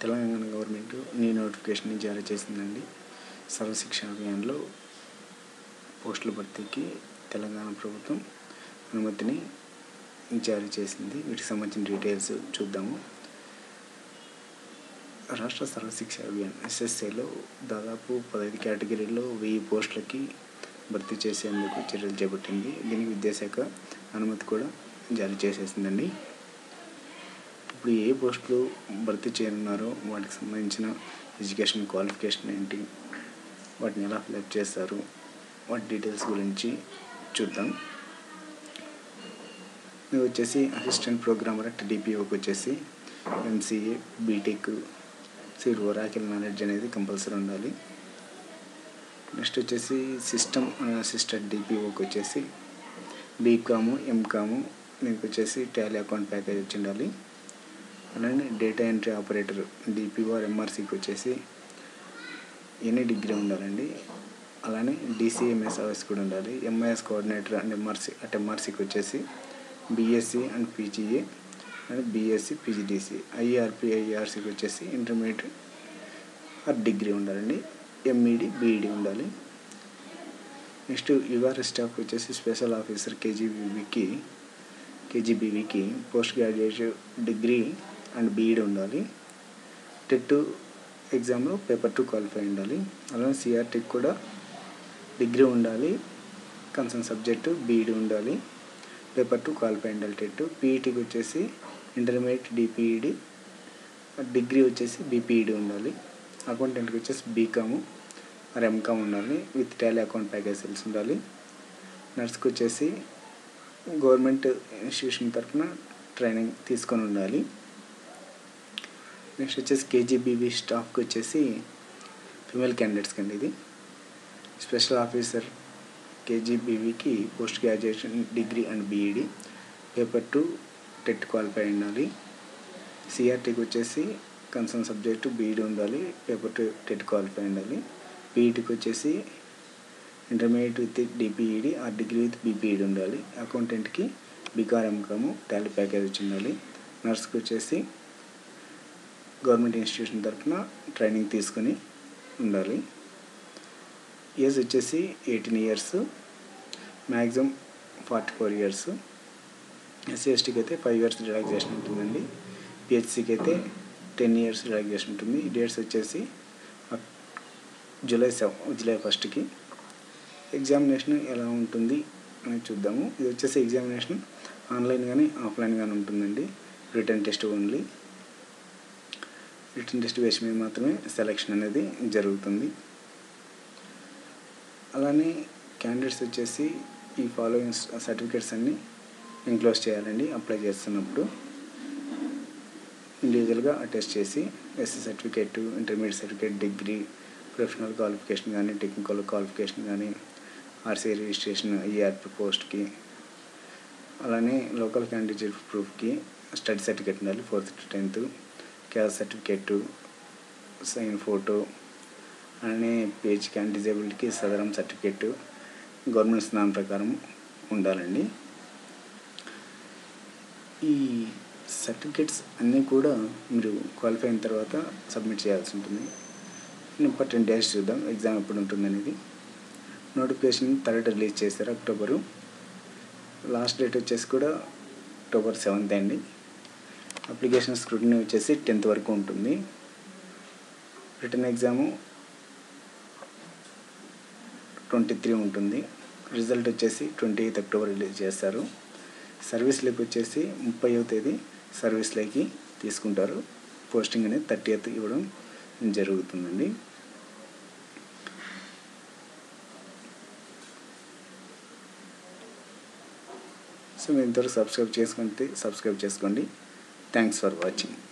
Telangana government new notification జారీ చేసిందండి. సర్వ శిక్ష అభియాన్లో పోస్టుల భర్తీకి తెలంగాణ ప్రభుత్వం అనుమతిని జారీ చేసింది. వీటికి సంబంధించిన డీటెయిల్స్ చూద్దాము. రాష్ట్ర సర్వ శిక్ష అభియాన్ ఎస్ఎస్ఏలో దాదాపు 15 కేటగిరీల్లో 1000 పోస్టులకి భర్తీ చేసేందుకు చర్యలు చేపట్టింది. దీనికి విద్యాశాఖ అనుమతి కూడా జారీ చేసేసిందండి. ఇప్పుడు ఏ పోస్టులు భర్తీ చేయనున్నారో వాటికి సంబంధించిన ఎడ్యుకేషన్ క్వాలిఫికేషన్ ఏంటి, వాటిని ఎలా ఫిల్అప్ చేస్తారు, వాటి డీటెయిల్స్ గురించి చూద్దాం. ఇది వచ్చేసి అసిస్టెంట్ ప్రోగ్రామర్ అట్ డిపిఓకి వచ్చేసి ఎంసీఏ, బీటెక్, ఒరాకిల్ నాలెడ్జ్ అనేది కంపల్సరీ ఉండాలి. నెక్స్ట్ వచ్చేసి సిస్టమ్ అసిస్టెంట్ డిపిఓకి వచ్చేసి బీకాము, ఎంకాము, దీనికి వచ్చేసి టాలీ అకౌంట్ ప్యాకేజ్ వచ్చి ఉండాలి. అలానే data entry operator DPO or ఎంఆర్సీకి వచ్చేసి ఎనీ డిగ్రీ ఉండాలండి. అలానే డిసిఎంఎస్ అవర్స్ కూడా ఉండాలి. ఎంఐఎస్ కోఆర్డినేటర్ అండ్ ఎంఆర్సీకి వచ్చేసి BSc and PGA and BSc PGDC. ఐఆర్సీకి వచ్చేసి ఇంటర్మీడియట్ ఆర్ డిగ్రీ ఉండాలండి. ఎంఈడి, బీఈడి ఉండాలి. నెక్స్ట్ యుఆర్ స్టాఫ్ వచ్చేసి స్పెషల్ ఆఫీసర్ కేజీబీవీకి post graduate degree and BEd ఉండాలి. టెట్ ఎగ్జామ్లో పేపర్ 2 క్వాలిఫై ఉండాలి. అలానే సిఆర్టీకి కూడా డిగ్రీ ఉండాలి, కన్సర్న్ సబ్జెక్టు బీఈడి ఉండాలి, పేపర్ 2 క్వాలిఫై ఉండాలి. టెట్ పీఈటీకి వచ్చేసి ఇంటర్మీడియట్ డిపిఈడి, డిగ్రీ వచ్చేసి బీపీఈడి ఉండాలి. అకౌంటెంట్కి వచ్చేసి బీకాము ఆర్ ఎంకామ్ ఉండాలి విత్ టాలీ అకౌంట్ ప్యాకేజ్ తెలిసి ఉండాలి. నర్స్కి వచ్చేసి గవర్నమెంట్ ఇన్స్టిట్యూషన్ తరఫున ట్రైనింగ్ తీసుకొని ఉండాలి. నెక్స్ట్ వచ్చేసి కేజీబీవీ స్టాఫ్కి వచ్చేసి ఫిమేల్ క్యాండిడేట్స్కి అండి. ఇది స్పెషల్ ఆఫీసర్ కేజీబీవీకి post graduation degree and BEd, paper 2 TET qualify ఉండాలి. సిఆర్టీకి వచ్చేసి కన్సర్న్ సబ్జెక్టు బీఈడి ఉండాలి, పేపర్ 2 టెట్ క్వాలిఫై ఉండాలి. పీఈటీకి వచ్చేసి intermediate with DPEd or degree with BPEd ఉండాలి. అకౌంటెంట్కి బీకార్ ఎంకాము టాలీ ప్యాకేజ్ వచ్చి ఉండాలి. నర్స్కి వచ్చేసి గవర్నమెంట్ ఇన్స్టిట్యూషన్ తరఫున ట్రైనింగ్ తీసుకొని ఉండాలి. ఏజ్ వచ్చేసి 18 ఇయర్స్, మ్యాక్సిమం 44 ఇయర్స్. ఎస్సీ ఎస్టీకి అయితే 5 ఇయర్స్ రిలాక్సేషన్ ఉంటుందండి. పిహెచ్సికి అయితే 10 ఇయర్స్ రిలాక్సేషన్ ఉంటుంది. డేట్స్ వచ్చేసి జూలై 1కి. ఎగ్జామినేషన్ ఎలా ఉంటుంది అని చూద్దాము. ఇది వచ్చేసి ఎగ్జామినేషన్ ఆన్లైన్ కానీ ఆఫ్లైన్ కానీ ఉంటుందండి. Written test only. Written test base మీద మాత్రమే సెలెక్షన్ అనేది జరుగుతుంది. అలానే క్యాండిడేట్స్ వచ్చేసి ఈ ఫాలోయింగ్ సర్టిఫికేట్స్ అన్నీ ఎన్క్లోజ్ చేయాలండి. అప్లై చేస్తున్నప్పుడు ఇండివిజువల్గా అటెస్ట్ చేసి SC certificate, intermediate certificate, degree, professional qualification కానీ, టెక్నికల్ క్వాలిఫికేషన్ కానీ, ఆర్సీ రిజిస్ట్రేషన్, ఈఆర్పీ పోస్ట్కి, అలానే లోకల్ క్యాండిడేట్ ప్రూఫ్కి స్టడీ సర్టిఫికేట్ ఉండాలి 4th to 10th, caste certificate, sign photo, అలానే పేజ్ క్యాన్ డిజేబిలిటీకి సదరం సర్టిఫికేట్ గవర్నమెంట్ స్నానం ప్రకారం ఉండాలండి. ఈ సర్టిఫికేట్స్ అన్నీ కూడా మీరు క్వాలిఫై అయిన తర్వాత సబ్మిట్ చేయాల్సి ఉంటుంది. ఇంపార్టెంట్ డేట్స్ చూద్దాం, ఎగ్జామ్ ఎప్పుడు ఉంటుంది అనేది. నోటిఫికేషన్ 3rd రిలీజ్ చేశారు, అక్టోబరు. లాస్ట్ డేట్ వచ్చేసి కూడా October 7th అండి. అప్లికేషన్ స్క్రూటినీ వచ్చేసి 10th వరకు ఉంటుంది. రిటర్న్ ఎగ్జాము 23 ఉంటుంది. రిజల్ట్ వచ్చేసి 28th October రిలీజ్ చేస్తారు. సర్వీస్లోకి వచ్చేసి 30వ తేదీ సర్వీస్లోకి తీసుకుంటారు. పోస్టింగ్ అనేది 30th ఇవ్వడం జరుగుతుందండి. సో మీరు ఇంతవరకు సబ్స్క్రైబ్ చేసుకోండి. Thanks for watching.